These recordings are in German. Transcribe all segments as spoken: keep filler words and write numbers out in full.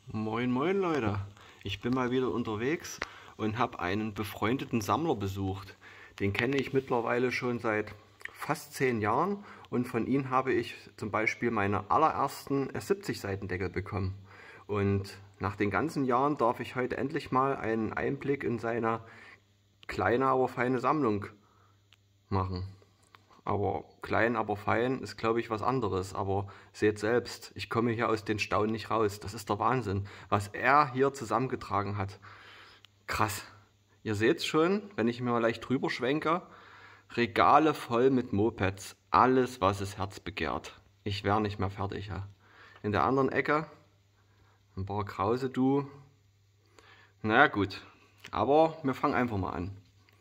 Moin moin Leute, ich bin mal wieder unterwegs und habe einen befreundeten Sammler besucht. Den kenne ich mittlerweile schon seit fast zehn Jahren und von ihm habe ich zum Beispiel meine allerersten S siebzig Seitendeckel bekommen. Und nach den ganzen Jahren darf ich heute endlich mal einen Einblick in seine kleine, aber feine Sammlung machen. Aber klein, aber fein ist, glaube ich, was anderes. Aber seht selbst, ich komme hier aus den Staunen nicht raus. Das ist der Wahnsinn, was er hier zusammengetragen hat. Krass. Ihr seht es schon, wenn ich mir mal leicht drüber schwenke. Regale voll mit Mopeds. Alles, was das Herz begehrt. Ich wäre nicht mehr fertig. Ja. In der anderen Ecke ein paar Krause, du. Naja, gut. Aber wir fangen einfach mal an.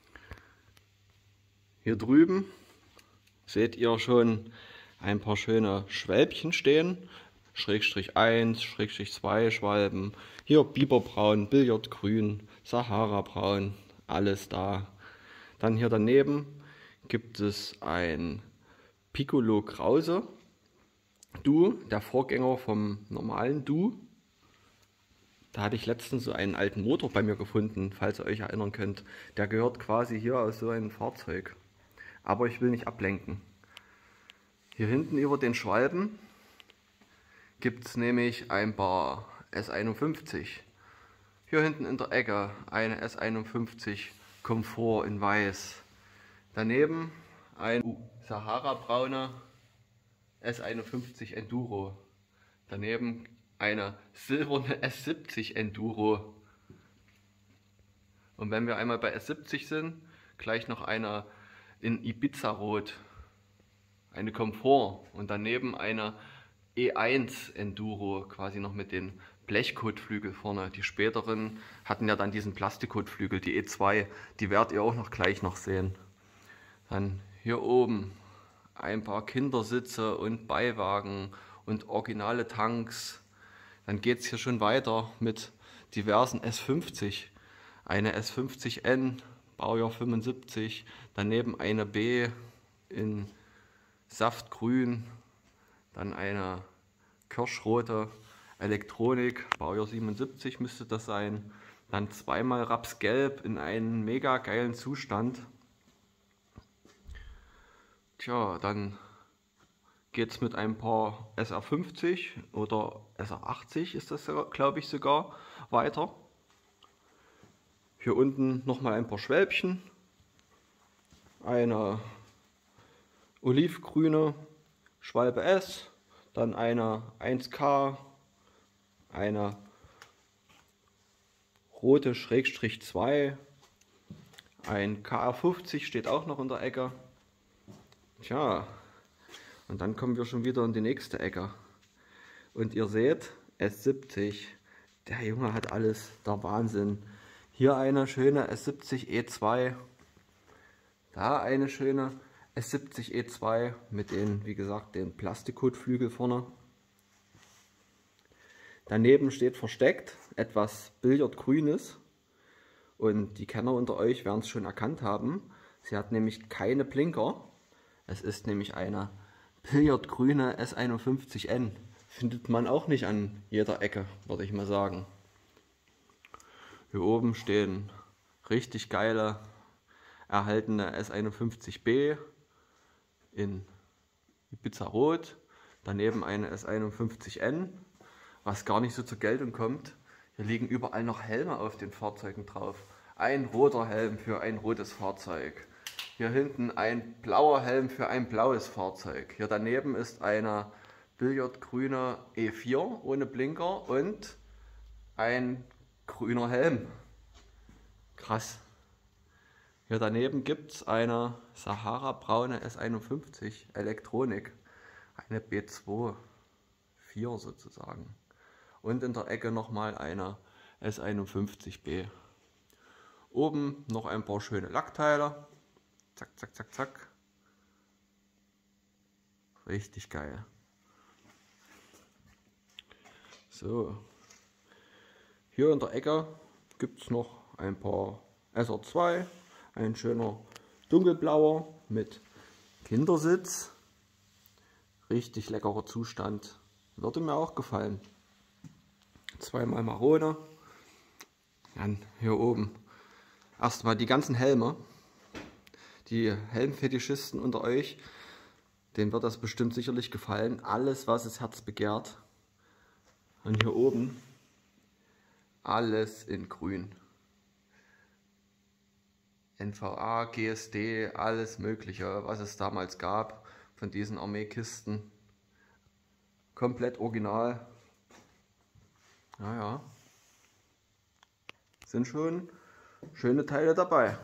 Hier drüben seht ihr schon ein paar schöne Schwälbchen stehen. Schrägstrich eins, Schrägstrich zwei Schwalben. Hier Biberbraun, Billardgrün, Sahara-Braun, alles da. Dann hier daneben gibt es ein Piccolo Krause Du, der Vorgänger vom normalen Du. Da hatte ich letztens so einen alten Motor bei mir gefunden, falls ihr euch erinnern könnt. Der gehört quasi hier aus so einem Fahrzeug. Aber ich will nicht ablenken. Hier hinten über den Schwalben gibt es nämlich ein paar S einundfünfzig. Hier hinten in der Ecke eine S einundfünfzig Komfort in weiß. Daneben ein Sahara-braune S einundfünfzig Enduro. Daneben eine silberne S siebzig Enduro. Und wenn wir einmal bei S siebzig sind, gleich noch eine in Ibiza-Rot, eine Komfort und daneben eine E eins Enduro, quasi noch mit den Blechkotflügel vorne. Die späteren hatten ja dann diesen Plastikkotflügel, die E zwei, die werdet ihr auch noch gleich noch sehen. Dann hier oben ein paar Kindersitze und Beiwagen und originale Tanks. Dann geht es hier schon weiter mit diversen S fünfzig. Eine S fünfzig N, Baujahr fünfundsiebzig, daneben eine B in Saftgrün, dann eine kirschrote Elektronik, Baujahr siebenundsiebzig müsste das sein, dann zweimal Rapsgelb in einem mega geilen Zustand. Tja, dann geht es mit ein paar S R fünfzig oder S R achtzig ist das, glaube ich, sogar weiter. Hier unten nochmal ein paar Schwälbchen, eine olivgrüne Schwalbe S, dann eine eins K, eine rote Schrägstrich zwei, ein K R fünfzig steht auch noch in der Ecke. Tja, und dann kommen wir schon wieder in die nächste Ecke. Und ihr seht, S siebzig, der Junge hat alles, der Wahnsinn. Hier eine schöne S siebzig E zwei, da eine schöne S siebzig E zwei mit den, wie gesagt, den Plastikkotflügel vorne. Daneben steht versteckt etwas Billardgrünes und die Kenner unter euch werden es schon erkannt haben. Sie hat nämlich keine Blinker. Es ist nämlich eine Billardgrüne S einundfünfzig N. Findet man auch nicht an jeder Ecke, würde ich mal sagen. Hier oben stehen richtig geile erhaltene S einundfünfzig B in Ibiza Rot. Daneben eine S einundfünfzig N, was gar nicht so zur Geltung kommt. Hier liegen überall noch Helme auf den Fahrzeugen drauf. Ein roter Helm für ein rotes Fahrzeug. Hier hinten ein blauer Helm für ein blaues Fahrzeug. Hier daneben ist eine billardgrüne E vier ohne Blinker und ein grüner Helm. Krass. Hier daneben gibt es eine Sahara-braune S einundfünfzig Elektronik. Eine B zwei, vier sozusagen. Und in der Ecke nochmal eine S einundfünfzig B. Oben noch ein paar schöne Lackteile. Zack, zack, zack, zack. Richtig geil. So. Hier in der Ecke gibt es noch ein paar S R zwei. Ein schöner dunkelblauer mit Kindersitz. Richtig leckerer Zustand. Würde mir auch gefallen. zweimal Marone. Dann hier oben erstmal die ganzen Helme. Die Helmfetischisten unter euch, denen wird das bestimmt sicherlich gefallen. Alles, was das Herz begehrt. Und hier oben alles in grün. N V A, G S D, alles Mögliche, was es damals gab von diesen Armeekisten. Komplett original. Naja, sind schon schöne Teile dabei.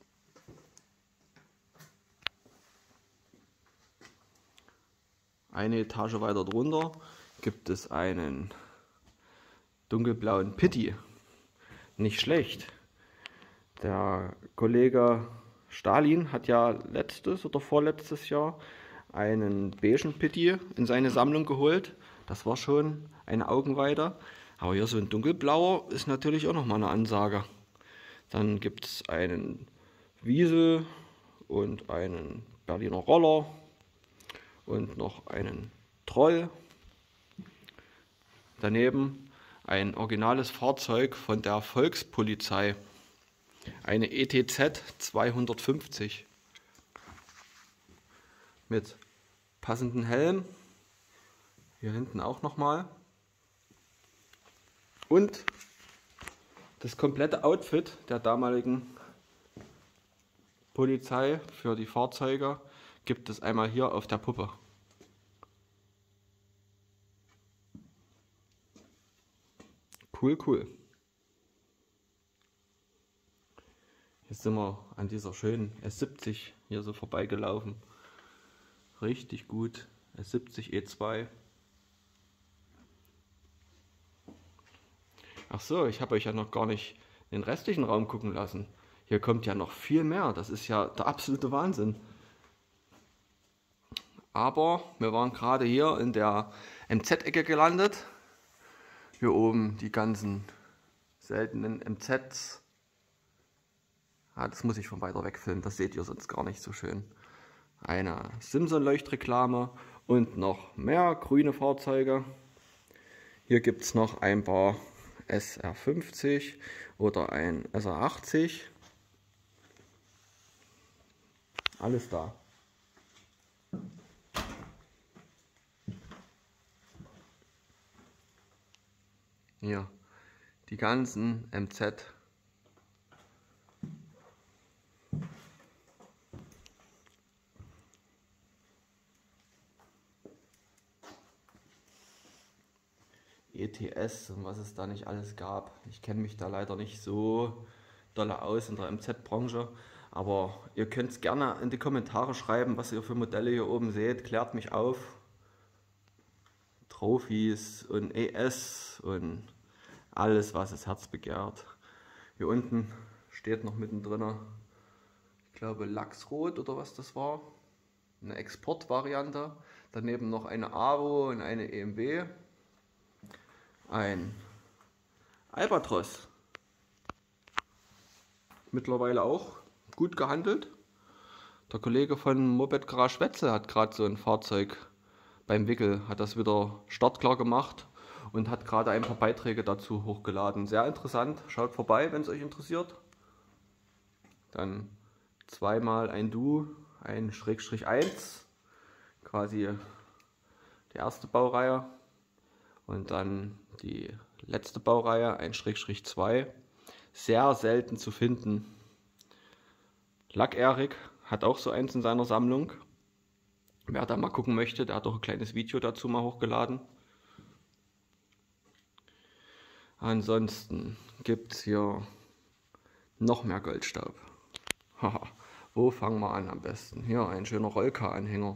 Eine Etage weiter drunter gibt es einen dunkelblauen Pitti. Nicht schlecht. Der Kollege Stalin hat ja letztes oder vorletztes Jahr einen beigen Pitti in seine Sammlung geholt. Das war schon eine Augenweide. Aber hier so ein dunkelblauer ist natürlich auch nochmal eine Ansage. Dann gibt es einen Wiesel und einen Berliner Roller und noch einen Troll. Daneben ein originales Fahrzeug von der Volkspolizei. Eine E T Z zweihundertfünfzig mit passenden Helm. Hier hinten auch nochmal. Und das komplette Outfit der damaligen Polizei für die Fahrzeuge gibt es einmal hier auf der Puppe. Cool, cool. Jetzt sind wir an dieser schönen S siebzig hier so vorbeigelaufen. Richtig gut. S siebzig E zwei. Ach so, ich habe euch ja noch gar nicht den restlichen Raum gucken lassen. Hier kommt ja noch viel mehr. Das ist ja der absolute Wahnsinn. Aber wir waren gerade hier in der M Z-Ecke gelandet. Hier oben die ganzen seltenen M Zs. Ah, das muss ich von weiter weg filmen, das seht ihr sonst gar nicht so schön. Eine Simson-Leuchtreklame und noch mehr grüne Fahrzeuge. Hier gibt es noch ein paar S R fünfzig oder ein S R achtzig. Alles da. Hier, die ganzen M Z. E T S und was es da nicht alles gab. Ich kenne mich da leider nicht so doll aus in der M Z-Branche, aber ihr könnt es gerne in die Kommentare schreiben, was ihr für Modelle hier oben seht. Klärt mich auf. Trophys und E S und alles, was das Herz begehrt. Hier unten steht noch mittendrin, ich glaube Lachsrot oder was das war. Eine Exportvariante. Daneben noch eine Avo und eine E M W. Ein Albatros. Mittlerweile auch gut gehandelt. Der Kollege von Moped Garage Wetzel hat gerade so ein Fahrzeug beim Wickel, hat das wieder startklar gemacht und hat gerade ein paar Beiträge dazu hochgeladen. Sehr interessant, schaut vorbei, wenn es euch interessiert. Dann zweimal ein Du, ein Schrägstrich eins, quasi die erste Baureihe. Und dann die letzte Baureihe, ein Schrägstrich zwei. Sehr selten zu finden. Lack Erik hat auch so eins in seiner Sammlung. Wer da mal gucken möchte, der hat auch ein kleines Video dazu mal hochgeladen. Ansonsten gibt es hier noch mehr Goldstaub. Haha, wo fangen wir an am besten? Hier ein schöner Rollcar-Anhänger.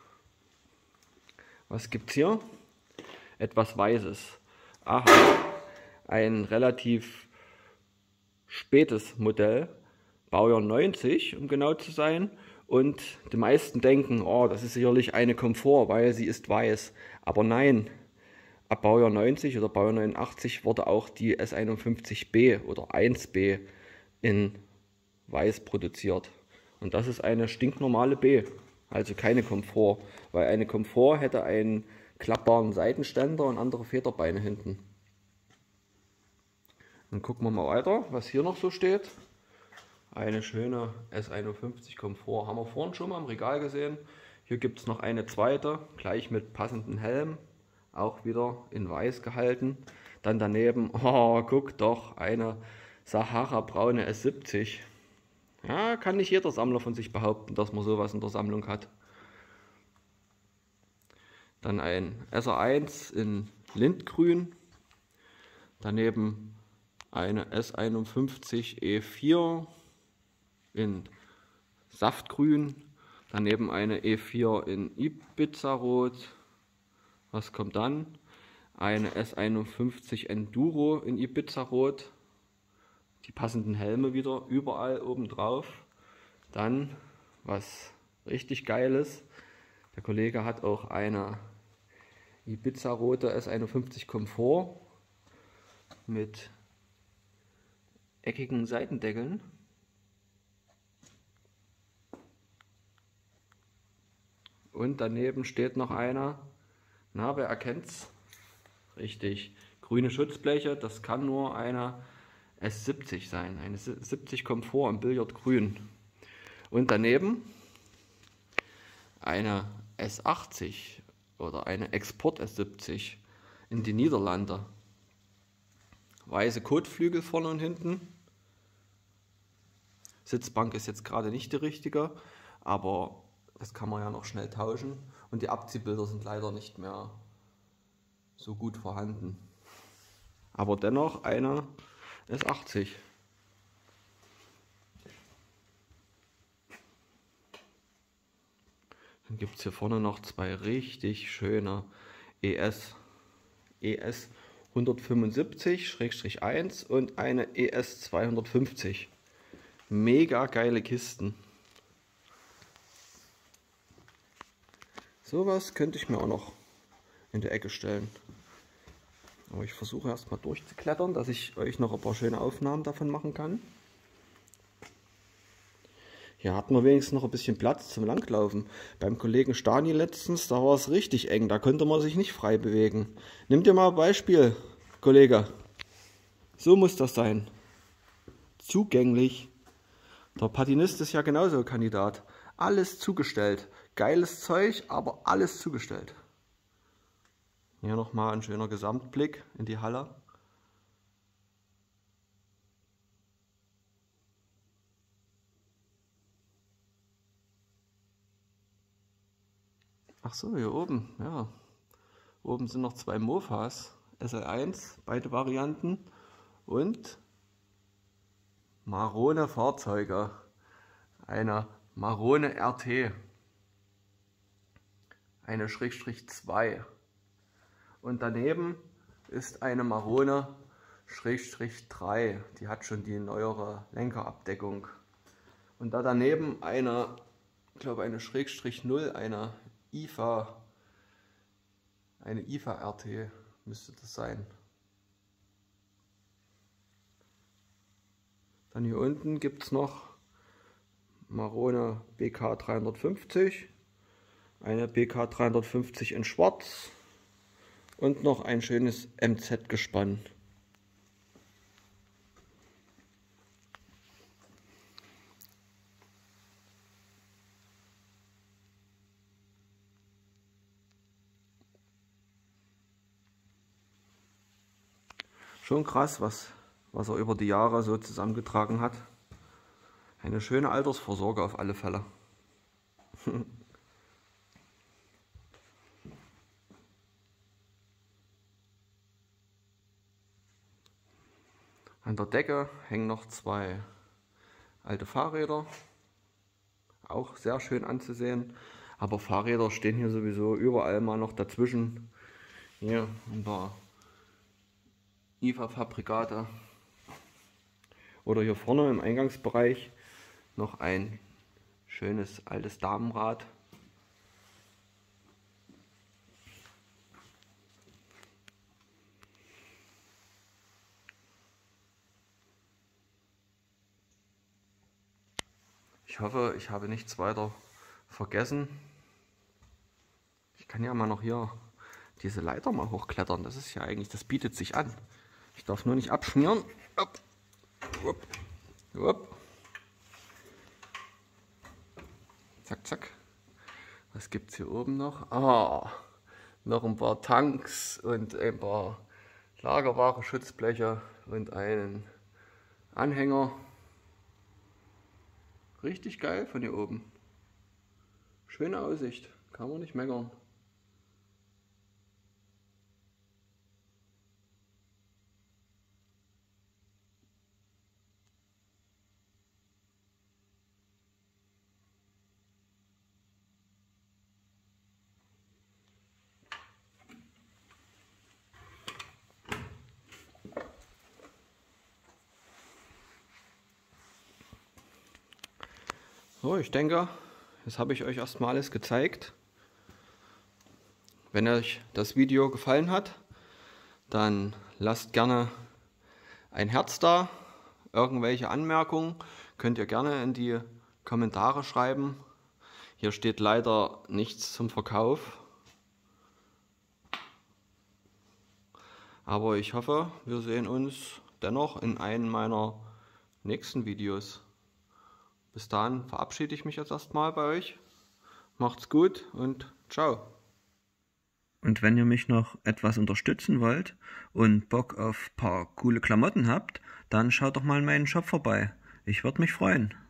Was gibt's hier? Etwas Weißes. Aha, ein relativ spätes Modell, Baujahr neunzig, um genau zu sein. Und die meisten denken, oh, das ist sicherlich eine Komfort, weil sie ist weiß. Aber nein, ab Baujahr neunzig oder Baujahr neunundachtzig wurde auch die S einundfünfzig B oder eins B in weiß produziert. Und das ist eine stinknormale B, also keine Komfort, weil eine Komfort hätte einen klappbaren Seitenständer und andere Federbeine hinten. Dann gucken wir mal weiter, was hier noch so steht. Eine schöne S einundfünfzig Komfort, haben wir vorhin schon mal im Regal gesehen. Hier gibt es noch eine zweite, gleich mit passenden Helm, auch wieder in weiß gehalten. Dann daneben, oh, guck doch, eine Sahara braune S siebzig. Ja, kann nicht jeder Sammler von sich behaupten, dass man sowas in der Sammlung hat. Dann ein S R eins in Lindgrün. Daneben eine S einundfünfzig E vier in Saftgrün. Daneben eine E vier in Ibiza-Rot. Was kommt dann? Eine S einundfünfzig Enduro in Ibiza-Rot. Die passenden Helme wieder überall oben drauf. Dann, was richtig geil ist, der Kollege hat auch eine Ibiza-rote S einundfünfzig Komfort mit eckigen Seitendeckeln. Und daneben steht noch einer, na, wer erkennt's? Richtig, grüne Schutzbleche, das kann nur eine S siebzig sein, eine siebzig Komfort im Billardgrün. Und daneben eine S achtzig oder eine Export S siebzig in die Niederlande. Weiße Kotflügel vorne und hinten. Sitzbank ist jetzt gerade nicht die richtige, aber das kann man ja noch schnell tauschen. Und die Abziehbilder sind leider nicht mehr so gut vorhanden. Aber dennoch eine S achtzig. Dann gibt es hier vorne noch zwei richtig schöne E S. E S hundertfünfundsiebzig eins und eine E S zweihundertfünfzig. Mega geile Kisten. Sowas könnte ich mir auch noch in der Ecke stellen. Aber ich versuche erstmal durchzuklettern, dass ich euch noch ein paar schöne Aufnahmen davon machen kann. Hier hatten wir wenigstens noch ein bisschen Platz zum Langlaufen. Beim Kollegen Stani letztens, da war es richtig eng, da konnte man sich nicht frei bewegen. Nimm dir mal ein Beispiel, Kollege. So muss das sein. Zugänglich. Der Patinist ist ja genauso ein Kandidat. Alles zugestellt. Geiles Zeug, aber alles zugestellt. Hier nochmal ein schöner Gesamtblick in die Halle. Ach so, hier oben, ja. Oben sind noch zwei Mofas, S L eins, beide Varianten und Marone Fahrzeuge. Eine Marone R T, eine Schrägstrich zwei und daneben ist eine Marone Schrägstrich drei, die hat schon die neuere Lenkerabdeckung. Und da daneben eine, ich glaube eine Schrägstrich null, eine I F A, eine I F A R T müsste das sein. Dann hier unten gibt es noch Marone B K dreihundertfünfzig, eine B K dreihundertfünfzig in Schwarz und noch ein schönes M Z-Gespann. Schon krass, was, was er über die Jahre so zusammengetragen hat. Eine schöne Altersvorsorge auf alle Fälle. An der Decke hängen noch zwei alte Fahrräder. Auch sehr schön anzusehen. Aber Fahrräder stehen hier sowieso überall mal noch dazwischen. Hier ein paar I F A-Fabrikate. Oder hier vorne im Eingangsbereich noch ein schönes altes Damenrad. Ich hoffe, ich habe nichts weiter vergessen. Ich kann ja mal noch hier diese Leiter mal hochklettern. Das ist ja eigentlich, das bietet sich an. Ich darf nur nicht abschmieren. Upp. Upp. Upp. Zack, zack. Was gibt es hier oben noch? Ah, noch ein paar Tanks und ein paar Lagerware, Schutzbleche und einen Anhänger. Richtig geil von hier oben. Schöne Aussicht, kann man nicht meckern. So, ich denke, jetzt habe ich euch erstmal alles gezeigt. Wenn euch das Video gefallen hat, dann lasst gerne ein Herz da. Irgendwelche Anmerkungen könnt ihr gerne in die Kommentare schreiben. Hier steht leider nichts zum Verkauf. Aber ich hoffe, wir sehen uns dennoch in einem meiner nächsten Videos. Bis dahin verabschiede ich mich jetzt erstmal bei euch. Macht's gut und ciao. Und wenn ihr mich noch etwas unterstützen wollt und Bock auf ein paar coole Klamotten habt, dann schaut doch mal in meinen Shop vorbei. Ich würde mich freuen.